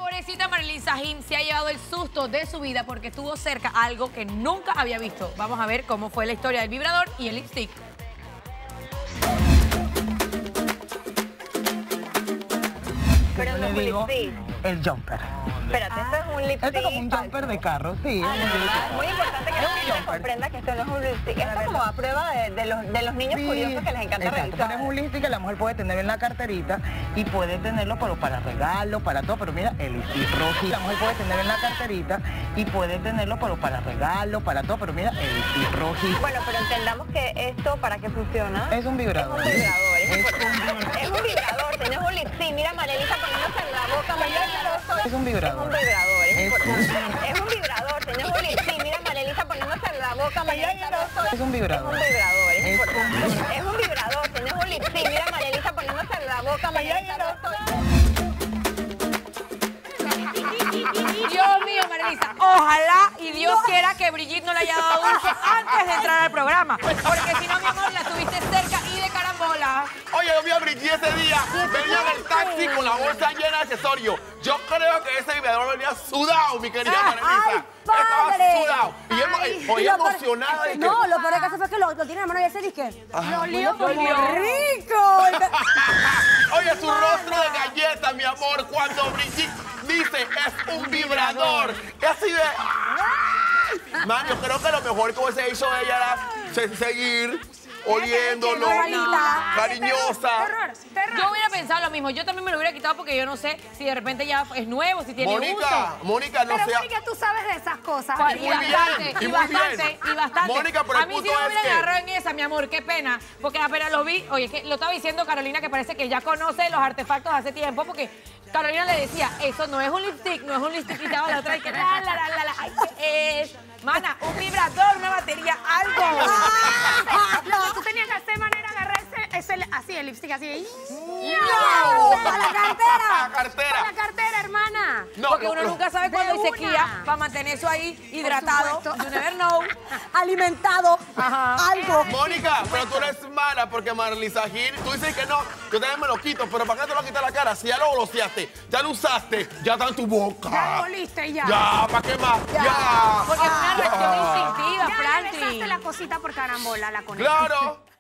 Pobrecita Marilyn Sahin se ha llevado el susto de su vida porque estuvo cerca a algo que nunca había visto. Vamos a ver cómo fue la historia del vibrador y el lipstick. Pero no es un lipstick. El jumper. Espérate, esto es un lipstick. Esto es como un jumper de carro, sí. Es muy importante que la gente comprenda que esto no es un lipstick. Esto es como a prueba de los niños curiosos que les encanta exacto, revisar. pero es un lipstick que la mujer puede tener en la carterita y puede tenerlo pero para regalo, para todo. Pero mira, el lipstick rojito. La mujer puede tener en la carterita y puede tenerlo pero para regalo, para todo. Pero mira, el lipstick rojito. Bueno, pero entendamos que esto, ¿para qué funciona? Es un vibrador. Es un vibrador, es un vibrador, no es un lipstick. Mira, Marelita poniéndose en la boca. Es un vibrador. Es un vibrador, es importante. Es un vibrador, no es un lipstick. Mira, Marelita poniéndose en la boca. Es un vibrador. Es un vibrador, es importante. Es un vibrador, no es un lipstick. Mira, Marelita poniéndose en la boca. Dios mío, Marilisa, ojalá y Dios quiera que Brigitte no le haya dado dulce antes de entrar al programa. Porque si no, mi amor, la tuviste cerca y de carambola. Oye, yo vi a Brigitte ese día, venía en el taxi con la bolsa llena de accesorios. Yo creo que ese vibrador venía sudado, mi querida Marilisa. Estaba sudado. Y hoy emocionada. De que... No, lo peor del caso fue que lo tiene en la mano y ese disque. Lo olió como ¡Rico! Oye, su rostro de galleta, mi amor, cuando Brigitte dice es un vibrador. Es así de... Man, yo creo que lo mejor que hubiese hecho ella era seguir oliéndolo, cariñosa. Yo hubiera pensado lo mismo. Yo también me lo hubiera quitado porque yo no sé si de repente ya es nuevo, si tiene gusto. Mónica, no Pero sea... Mónica, tú sabes de esas cosas. Y bastante. Mónica, pero a el mí sí punto me es hubiera que... agarrado en esa, mi amor, qué pena. Porque apenas lo vi, oye, que lo estaba diciendo Carolina, que parece que ya conoce los artefactos hace tiempo, porque Carolina le decía, eso no es un lipstick, no es un lipstick, quitaba la otra y que ay, ¿qué es? Mana, un vibrador, una batería, algo. Lo que tú tenías que hacer, manera, agarrar así, el lipstick, así. ¡No! ¡A la cartera! ¡A la cartera! ¡A la cartera, hermana! No, Porque uno nunca sabe cuándo hay una. sequía para mantener eso ahí hidratado. supuesto. You never know. Alimentado. Ajá. Algo. Mónica, pero tú eres mala porque Marilyn Sahin, tú dices que no, yo también me lo quito, pero ¿para qué te lo quitas la cara? Si ya lo bloqueaste, ya lo usaste, ya está en tu boca. Ya lo oliste, ya. Ya, ¿para qué más? Ya. Porque es una reacción instintiva, Ya le Franklin. besaste la cosita por carambola, la conexión. Claro.